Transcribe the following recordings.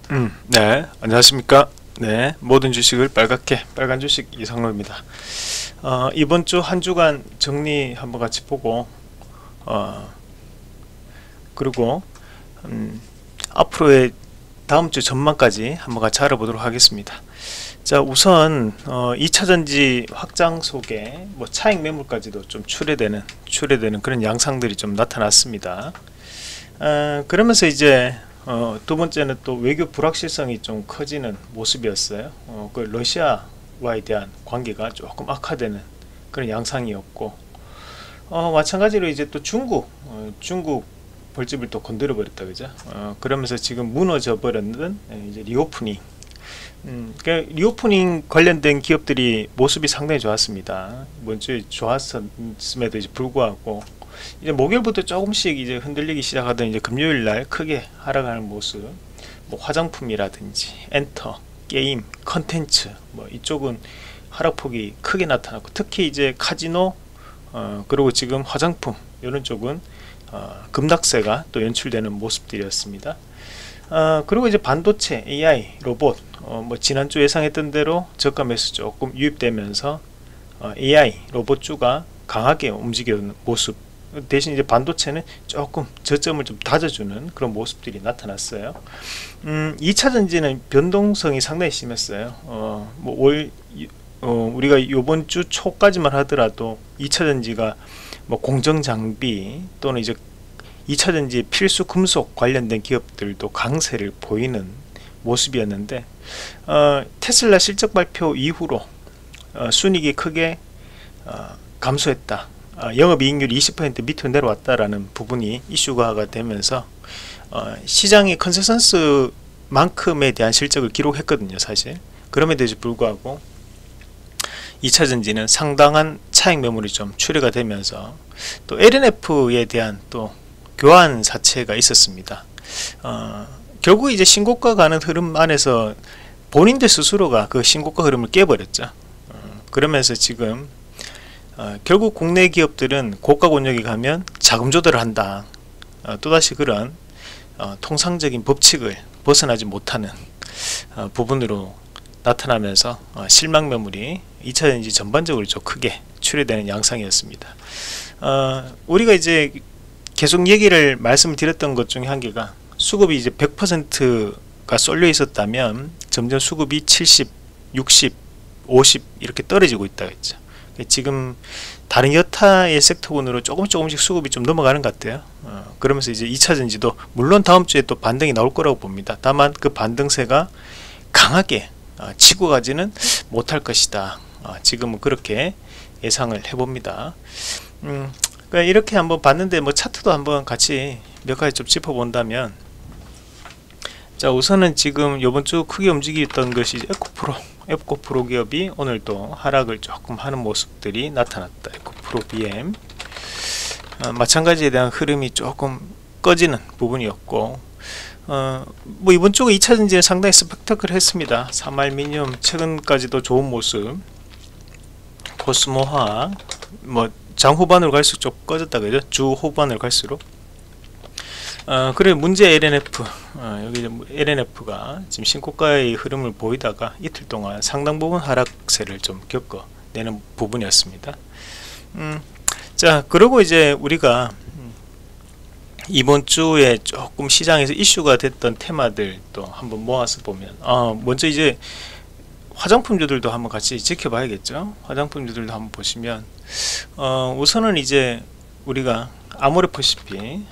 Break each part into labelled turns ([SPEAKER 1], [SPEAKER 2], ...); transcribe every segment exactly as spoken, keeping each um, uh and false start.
[SPEAKER 1] 음, 네, 안녕하십니까. 네, 모든 주식을 빨갛게 빨간 주식 이상로입니다. 어, 이번 주 한 주간 정리 한번 같이 보고, 어, 그리고 음, 앞으로의 다음 주 전망까지 한번 같이 알아보도록 하겠습니다. 자, 우선 어, 이 차전지 확장 속에 뭐 차익 매물까지도 좀 출회되는 출회되는 그런 양상들이 좀 나타났습니다. 어, 그러면서 이제 어, 두 번째는 또 외교 불확실성이 좀 커지는 모습이었어요. 어, 그 러시아와에 대한 관계가 조금 악화되는 그런 양상이었고, 어, 마찬가지로 이제 또 중국, 어, 중국 벌집을 또 건드려 버렸다, 그죠? 어, 그러면서 지금 무너져 버렸는 이제 리오프닝. 음, 그러니까 리오프닝 관련된 기업들이 모습이 상당히 좋았습니다. 이번 주에 좋았음에도 이제 불구하고 이제 목요일부터 조금씩 이제 흔들리기 시작하던 이제 금요일 날 크게 하락하는 모습, 뭐 화장품이라든지 엔터, 게임, 컨텐츠 뭐 이쪽은 하락폭이 크게 나타났고, 특히 이제 카지노, 어, 그리고 지금 화장품 이런 쪽은 어, 급락세가 또 연출되는 모습들이었습니다. 어, 그리고 이제 반도체, 에이아이, 로봇, 어, 뭐 지난주 예상했던 대로 저가 매수 조금 유입되면서 어, 에이아이, 로봇주가 강하게 움직이는 모습, 대신 이제 반도체는 조금 저점을 좀 다져주는 그런 모습들이 나타났어요. 음, 이 차전지는 변동성이 상당히 심했어요. 어, 뭐 올, 어, 우리가 요번 주 초까지만 하더라도 이 차전지가 뭐 공정장비 또는 이제 이 차전지 필수 금속 관련된 기업들도 강세를 보이는 모습이었는데, 어, 테슬라 실적 발표 이후로 어, 순이익이 크게 어, 감소했다, 어, 영업이익률이 이십 퍼센트 밑으로 내려왔다라는 부분이 이슈화가 되면서 어, 시장의 컨센서스만큼에 대한 실적을 기록했거든요, 사실. 그럼에도 불구하고 이 차전지는 상당한 차익 매물이 좀 출회가 되면서 또 엘엔에프에 대한 또 교환 사채가 있었습니다. 어, 결국 이제 신고가 가는 흐름 안에서 본인들 스스로가 그 신고가 흐름을 깨버렸죠. 어, 그러면서 지금 어, 결국 국내 기업들은 고가 권역에 가면 자금 조달을 한다, 어, 또다시 그런 어, 통상적인 법칙을 벗어나지 못하는 어, 부분으로 나타나면서 어, 실망 매물이 이 차전지 전반적으로 좀 크게 출회되는 양상이었습니다. 어, 우리가 이제 계속 얘기를 말씀드렸던 것 중에 한 개가, 수급이 이제 백 퍼센트가 쏠려 있었다면 점점 수급이 칠십, 육십, 오십 이렇게 떨어지고 있다 했죠. 지금 다른 여타의 섹터군으로 조금 조금씩 수급이 좀 넘어가는 것 같아요. 어, 그러면서 이제 이 차전지도 물론 다음 주에 또 반등이 나올 거라고 봅니다. 다만 그 반등세가 강하게 어, 치고 가지는 못할 것이다. 어, 지금은 그렇게 예상을 해봅니다. 음, 그러니까 이렇게 한번 봤는데, 뭐 차트도 한번 같이 몇 가지 좀 짚어본다면, 자, 우선은 지금 이번 주 크게 움직였던 것이 에코프로, 에코프로 기업이 오늘 또 하락을 조금 하는 모습들이 나타났다. 에코프로 비엠, 어, 마찬가지에 대한 흐름이 조금 꺼지는 부분이었고, 어, 뭐 이번 주가 이 차전지는 상당히 스펙터클 했습니다. 삼알미늄 최근까지도 좋은 모습, 코스모화학, 뭐 장 후반으로 갈수록 좀 꺼졌다 그죠? 주 후반으로 갈수록. 어, 그래 문제 엘엔에프, 어, 여기 엘엔에프가 지금 신고가의 흐름을 보이다가 이틀 동안 상당 부분 하락세를 좀 겪어내는 부분이었습니다. 음, 자, 그리고 이제 우리가 이번 주에 조금 시장에서 이슈가 됐던 테마들 또 한번 모아서 보면, 어, 먼저 이제 화장품주들도 한번 같이 지켜봐야겠죠. 화장품주들도 한번 보시면, 어, 우선은 이제 우리가 아모레퍼시픽,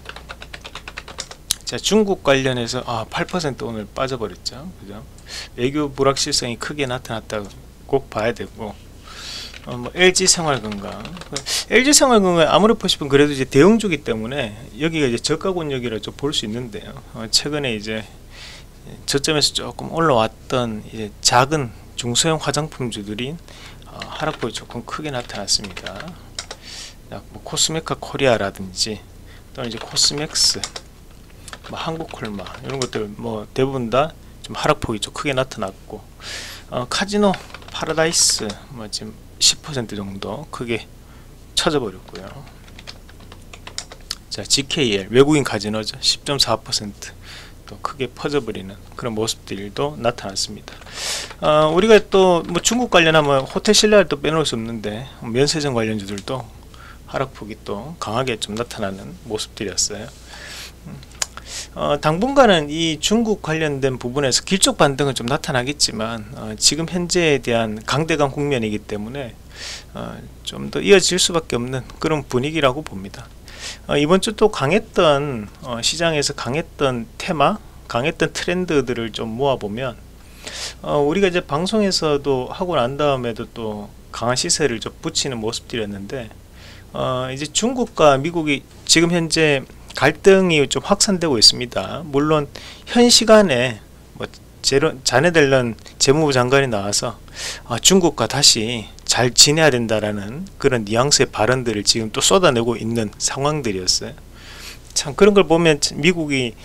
[SPEAKER 1] 자, 중국 관련해서 아, 팔 퍼센트 오늘 빠져버렸죠. 그죠? 외교 불확실성이 크게 나타났다고 꼭 봐야 되고, 어, 뭐 엘지생활건강, 엘지생활건강, 아모레퍼시픽은 그래도 이제 대형주기 때문에 여기가 이제 저가 권역이라 좀 볼 수 있는데요. 어, 최근에 이제 저점에서 조금 올라왔던 이제 작은 중소형 화장품주들이 어, 하락폭이 조금 크게 나타났습니다. 뭐 코스메카 코리아라든지 또 이제 코스맥스, 뭐 한국콜마 이런 것들 뭐 대부분 다 좀 하락폭이 좀 크게 나타났고, 어, 카지노 파라다이스 뭐 지금 십 퍼센트 정도 크게 쳐져 버렸고요. 자, 지케이엘 외국인 카지노죠. 십 점 사 퍼센트. 또 크게 퍼져버리는 그런 모습들도 나타났습니다. 어, 우리가 또 뭐 중국 관련하면 호텔신라를 또 빼놓을 수 없는데 면세점 관련주들도 하락폭이 또 강하게 좀 나타나는 모습들이었어요. 어, 당분간은 이 중국 관련된 부분에서 길적 반등은 좀 나타나겠지만 어, 지금 현재에 대한 강대강 국면이기 때문에 어, 좀 더 이어질 수밖에 없는 그런 분위기라고 봅니다. 어, 이번 주 또 강했던 어, 시장에서 강했던 테마, 강했던 트렌드들을 좀 모아보면 어, 우리가 이제 방송에서도 하고 난 다음에도 또 강한 시세를 좀 붙이는 모습들이었는데 어, 이제 중국과 미국이 지금 현재 갈등이 좀 확산되고 있습니다. 물론 현 시간에 뭐 제로, 자네트 옐런 재무부 장관이 나와서 아, 중국과 다시 잘 지내야 된다라는 그런 뉘앙스의 발언들을 지금 또 쏟아내고 있는 상황들이었어요. 참 그런 걸 보면 미국이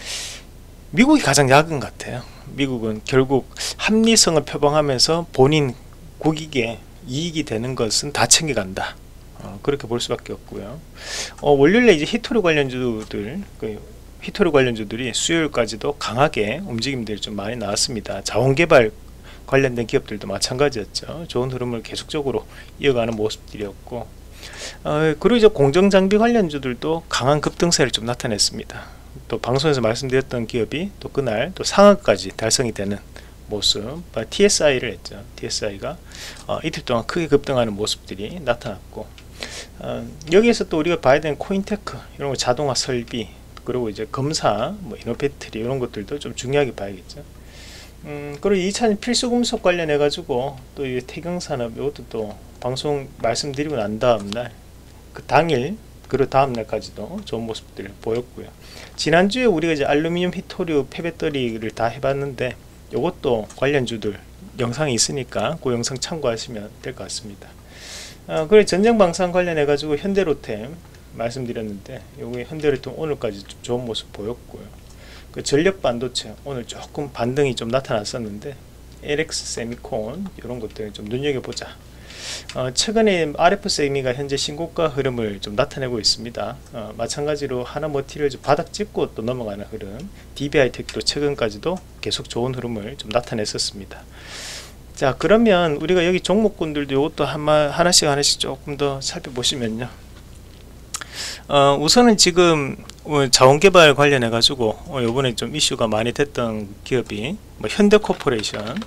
[SPEAKER 1] 미국이 가장 약은 같아요. 미국은 결국 합리성을 표방하면서 본인 국익에 이익이 되는 것은 다 챙겨간다. 어, 그렇게 볼 수밖에 없고요. 어, 월요일에 이제 히토리 관련주들, 그 히토리 관련주들이 수요일까지도 강하게 움직임들이 좀 많이 나왔습니다. 자원개발 관련된 기업들도 마찬가지였죠. 좋은 흐름을 계속적으로 이어가는 모습들이었고, 어, 그리고 이제 공정장비 관련주들도 강한 급등세를 좀 나타냈습니다. 또 방송에서 말씀드렸던 기업이 또 그날 또 상한까지 달성이 되는 모습, 티에스아이를 했죠. 티에스아이가 어, 이틀 동안 크게 급등하는 모습들이 나타났고, 어, 여기에서 또 우리가 봐야 되는 코인테크, 이런 거 자동화 설비, 그리고 이제 검사, 뭐 이노배터리 이런 것들도 좀 중요하게 봐야겠죠. 음, 그리고 이 차 필수금속 관련해 가지고 또 이 태경산업 이것도 또 방송 말씀드리고 난 다음날 그 당일 그리고 다음날까지도 좋은 모습들을 보였고요. 지난주에 우리가 이제 알루미늄 히토류 폐배터리를 다 해봤는데 이것도 관련주들 영상이 있으니까 그 영상 참고하시면 될 것 같습니다. 어, 그리고 전쟁방산 관련해 가지고 현대로템 말씀드렸는데 요게 현대로템 오늘까지 좀 좋은 모습 보였고요. 그 전력 반도체 오늘 조금 반등이 좀 나타났었는데 엘엑스 세미콘 이런 것들 좀 눈여겨보자. 어, 최근에 알에프 세미가 현재 신고가 흐름을 좀 나타내고 있습니다. 어, 마찬가지로 하나머티리얼즈 바닥 찍고 또 넘어가는 흐름, 디비아이텍도 최근까지도 계속 좋은 흐름을 좀 나타냈었습니다. 자, 그러면 우리가 여기 종목군들도 이것도 하나, 하나씩 하나씩 조금 더 살펴보시면요. 어, 우선은 지금 자원개발 관련해 가지고 어, 요번에 좀 이슈가 많이 됐던 기업이 뭐 현대코퍼레이션,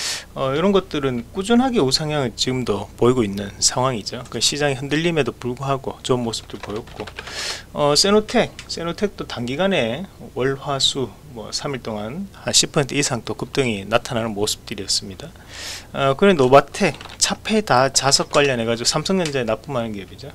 [SPEAKER 1] 어, 이런 것들은 꾸준하게 우상향을 지금도 보이고 있는 상황이죠. 그 시장의 흔들림에도 불구하고 좋은 모습도 보였고, 어, 세노텍, 세노텍도 단기간에 월, 화, 수 뭐 삼 일 동안 한 십 퍼센트 이상 또 급등이 나타나는 모습들이었습니다. 어, 그리고 노바텍, 차페다 자석 관련해 가지고 삼성전자에 납품하는 기업이죠.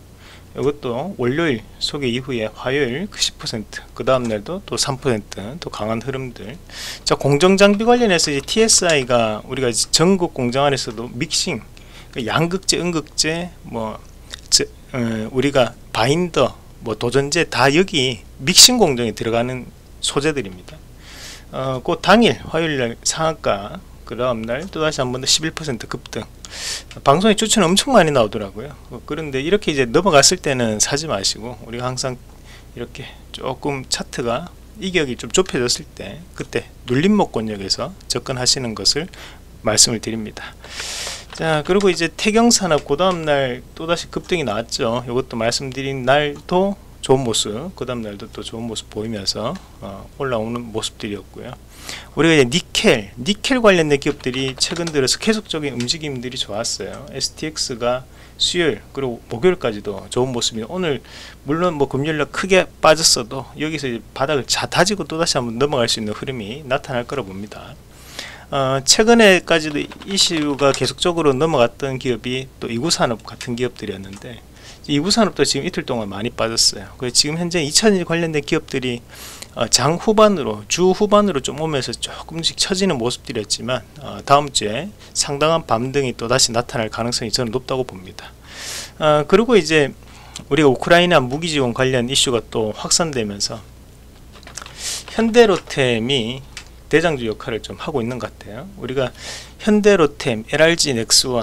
[SPEAKER 1] 이것도 월요일 소개 이후에 화요일 십 퍼센트, 그 다음날도 또 삼 퍼센트 또 강한 흐름들. 자, 공정장비 관련해서 이제 티에스아이가 우리가 전국 공장 안에서도 믹싱, 양극재, 음극재, 뭐 저, 어, 우리가 바인더, 뭐 도전재 다 여기 믹싱 공정에 들어가는 소재들입니다. 어, 그 당일 화요일날 상한가, 그 다음날 또다시 한 번 더 십일 퍼센트 급등. 방송에 추천 엄청 많이 나오더라고요. 그런데 이렇게 이제 넘어갔을 때는 사지 마시고, 우리가 항상 이렇게 조금 차트가 이격이 좀 좁혀졌을 때 그때 눌림목 권역에서 접근하시는 것을 말씀을 드립니다. 자, 그리고 이제 태경산업 그 다음날 또다시 급등이 나왔죠. 이것도 말씀드린 날도 좋은 모습, 그 다음날도 또 좋은 모습 보이면서 어, 올라오는 모습들이었고요. 우리가 이제 니켈, 니켈 관련된 기업들이 최근 들어서 계속적인 움직임들이 좋았어요. 에스티엑스가 수요일 그리고 목요일까지도 좋은 모습이, 오늘 물론 뭐 금요일날 크게 빠졌어도 여기서 이제 바닥을 자 다지고 또다시 한번 넘어갈 수 있는 흐름이 나타날 거라 봅니다. 어, 최근에까지도 이슈가 계속적으로 넘어갔던 기업이 또 이구산업 같은 기업들이었는데, 이구산업도 지금 이틀 동안 많이 빠졌어요. 그래서 지금 현재 이차전지 관련된 기업들이 어, 장 후반으로, 주 후반으로 좀 오면서 조금씩 처지는 모습들이었지만 어, 다음 주에 상당한 반등이 또 다시 나타날 가능성이 저는 높다고 봅니다. 어, 그리고 이제 우리가 우크라이나 무기 지원 관련 이슈가 또 확산되면서 현대로템이 대장주 역할을 좀 하고 있는 것 같아요. 우리가 현대로템, 엘알지 넥스원,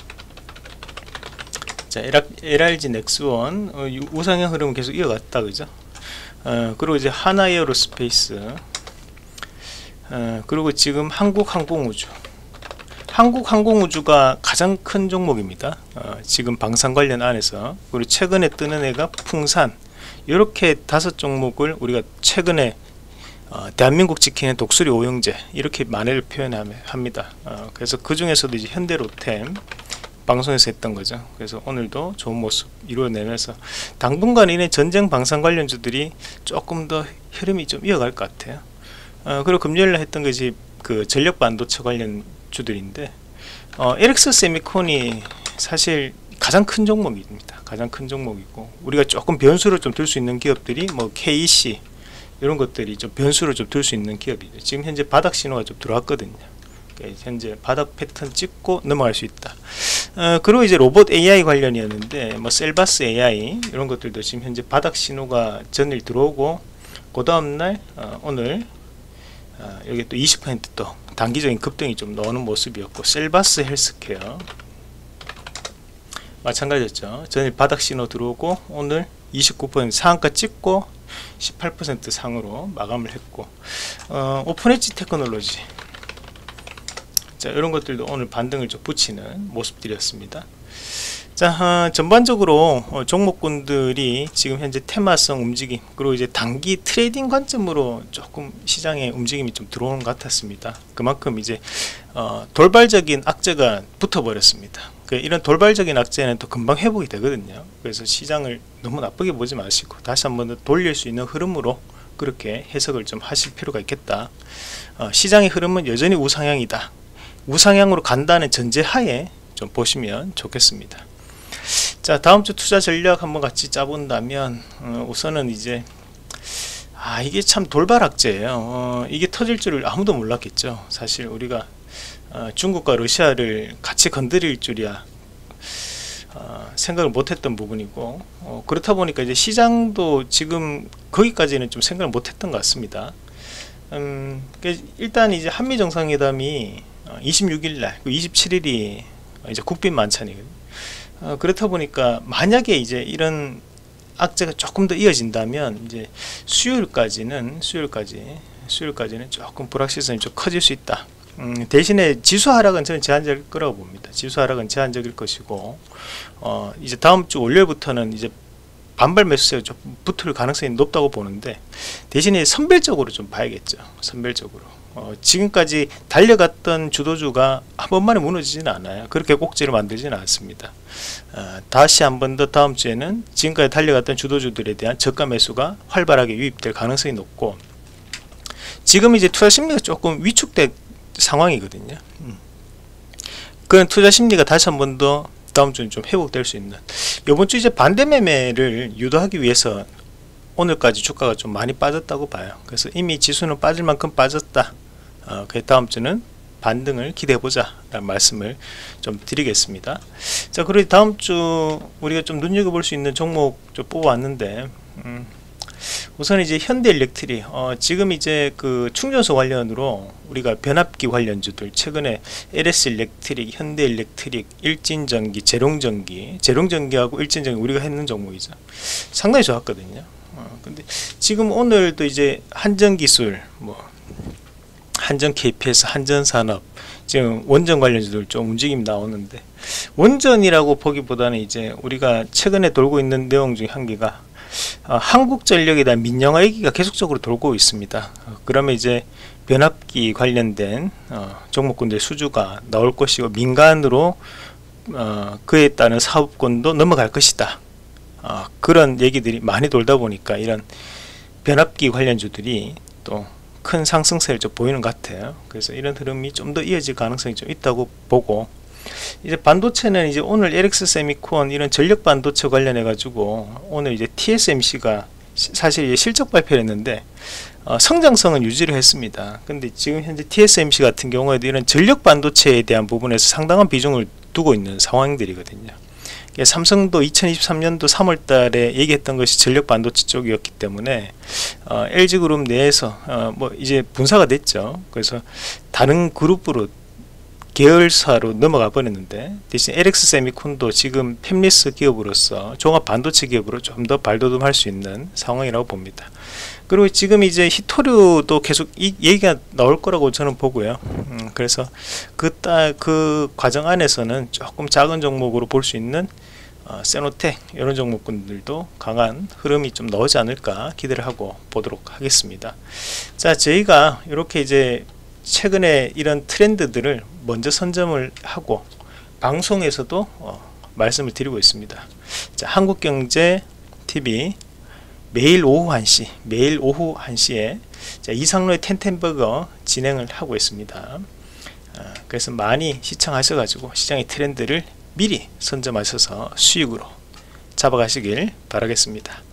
[SPEAKER 1] 자, 엘알지 넥스원 어, 우상향 흐름은 계속 이어갔다, 그죠? 어, 그리고 이제 하나에어로스페이스, 어, 그리고 지금 한국항공우주 한국항공우주가 가장 큰 종목입니다. 어, 지금 방산 관련 안에서. 그리고 최근에 뜨는 애가 풍산. 이렇게 다섯 종목을 우리가 최근에 어, 대한민국 지키는 독수리 오형제 이렇게 만회를 표현합니다. 어, 그래서 그 중에서도 이제 현대로템 방송에서 했던 거죠. 그래서 오늘도 좋은 모습 이루어내면서 당분간 이내 전쟁 방산 관련주들이 조금 더 흐름이 좀 이어갈 것 같아요. 어, 그리고 금요일에 했던 것이 그 전력 반도체 관련 주들인데 어, 엘엑스 세미콘이 사실 가장 큰 종목입니다. 가장 큰 종목이고 우리가 조금 변수를 좀 들 수 있는 기업들이 뭐 케이씨 이런 것들이 좀 변수를 좀 들 수 있는 기업이죠. 지금 현재 바닥 신호가 좀 들어왔거든요. 그러니까 현재 바닥 패턴 찍고 넘어갈 수 있다. 어, 그리고 이제 로봇 에이아이 관련이었는데 뭐 셀바스 에이아이 이런 것들도 지금 현재 바닥 신호가 전일 들어오고 그 다음날 어, 오늘 어, 여기 또 이십 퍼센트 또 단기적인 급등이 좀 나오는 모습이었고 셀바스 헬스케어 마찬가지였죠. 전일 바닥 신호 들어오고 오늘 이십구 퍼센트 상한가 찍고 십팔 퍼센트 상으로 마감을 했고 어, 오픈 엣지 테크놀로지 자 이런 것들도 오늘 반등을 좀 붙이는 모습들이었습니다. 자 어, 전반적으로 어, 종목군들이 지금 현재 테마성 움직임 그리고 이제 단기 트레이딩 관점으로 조금 시장에 움직임이 좀 들어오는 것 같았습니다. 그만큼 이제 어, 돌발적인 악재가 붙어버렸습니다. 그 이런 돌발적인 악재는 또 금방 회복이 되거든요. 그래서 시장을 너무 나쁘게 보지 마시고 다시 한번 더 돌릴 수 있는 흐름으로 그렇게 해석을 좀 하실 필요가 있겠다. 어, 시장의 흐름은 여전히 우상향이다. 우상향으로 간다는 전제하에 좀 보시면 좋겠습니다. 자 다음주 투자 전략 한번 같이 짜본다면 어, 우선은 이제 아 이게 참 돌발 악재예요. 어, 이게 터질 줄을 아무도 몰랐겠죠. 사실 우리가 어, 중국과 러시아를 같이 건드릴 줄이야 어, 생각을 못했던 부분이고 어, 그렇다 보니까 이제 시장도 지금 거기까지는 좀 생각을 못했던 것 같습니다. 음, 일단 이제 한미 정상회담이 어, 이십육 일날 이십칠 일이 이제 국빈 만찬이거든요. 어, 그렇다 보니까 만약에 이제 이런 악재가 조금 더 이어진다면 이제 수요일까지는 수요일까지 수요일까지는 조금 불확실성이 좀 커질 수 있다. 음, 대신에 지수 하락은 저는 제한적일 거라고 봅니다. 지수 하락은 제한적일 것이고 어, 이제 다음 주 월요일부터는 이제 반발 매수세가 좀 붙을 가능성이 높다고 보는데 대신에 선별적으로 좀 봐야겠죠. 선별적으로 어, 지금까지 달려갔던 주도주가 한 번만에 무너지지는 않아요. 그렇게 꼭지를 만들지는 않습니다. 어, 다시 한 번 더 다음 주에는 지금까지 달려갔던 주도주들에 대한 저가 매수가 활발하게 유입될 가능성이 높고 지금 이제 투자 심리가 조금 위축된 상황이거든요. 음. 그런 투자 심리가 다시 한 번 더 다음 주는 좀 회복될 수 있는 이번 주 이제 반대 매매를 유도하기 위해서 오늘까지 주가가 좀 많이 빠졌다고 봐요. 그래서 이미 지수는 빠질 만큼 빠졌다. 어, 그 다음 주는 반등을 기대해 보자 라는 말씀을 좀 드리겠습니다. 자 그리고 다음 주 우리가 좀 눈여겨볼 수 있는 종목 좀 뽑아왔는데 음, 우선 이제 현대일렉트릭 어, 지금 이제 그 충전소 관련으로 우리가 변압기 관련주들 최근에 엘에스일렉트릭, 현대일렉트릭, 일진전기, 재롱전기 재롱전기하고 일진전기 우리가 했는 종목이죠. 상당히 좋았거든요. 어, 근데 지금 오늘도 이제 한전기술 뭐 한전 케이피에스, 한전산업 지금 원전 관련주들 좀 움직임이 나오는데 원전이라고 보기보다는 이제 우리가 최근에 돌고 있는 내용 중에 한 개가 어, 한국전력에 대한 민영화 얘기가 계속적으로 돌고 있습니다. 어, 그러면 이제 변압기 관련된 어, 종목군들 수주가 나올 것이고 민간으로 어, 그에 따른 사업권도 넘어갈 것이다. 어, 그런 얘기들이 많이 돌다 보니까 이런 변압기 관련주들이 또 큰 상승세를 좀 보이는 것 같아요. 그래서 이런 흐름이 좀 더 이어질 가능성이 좀 있다고 보고 이제 반도체는 이제 오늘 엘엑스 세미콘 이런 전력 반도체 관련해 가지고 오늘 이제 티에스엠씨가 시, 사실 이제 실적 발표를 했는데 어, 성장성은 유지를 했습니다. 근데 지금 현재 티에스엠씨 같은 경우에도 이런 전력 반도체에 대한 부분에서 상당한 비중을 두고 있는 상황들이거든요. 삼성도 이천이십삼 년도 삼월 달에 얘기했던 것이 전력 반도체 쪽이었기 때문에 어, 엘지그룹 내에서 어, 뭐 이제 분사가 됐죠. 그래서 다른 그룹으로 계열사로 넘어가 버렸는데, 대신 엘엑스 세미콘도 지금 팹리스 기업으로서 종합 반도체 기업으로 좀 더 발돋움할 수 있는 상황이라고 봅니다. 그리고 지금 이제 히토류도 계속 이 얘기가 나올 거라고 저는 보고요. 음, 그래서 그, 따, 그 과정 안에서는 조금 작은 종목으로 볼 수 있는 어, 세노텍 이런 종목군들도 강한 흐름이 좀 나오지 않을까 기대를 하고 보도록 하겠습니다. 자, 저희가 이렇게 이제 최근에 이런 트렌드들을 먼저 선점을 하고 방송에서도 어, 말씀을 드리고 있습니다. 자, 한국경제티비 매일 오후 한 시, 매일 오후 한 시에 자, 이상로의 텐텐버거 진행을 하고 있습니다. 어, 그래서 많이 시청하셔가지고 시장의 트렌드를 미리 선점하셔서 수익으로 잡아가시길 바라겠습니다.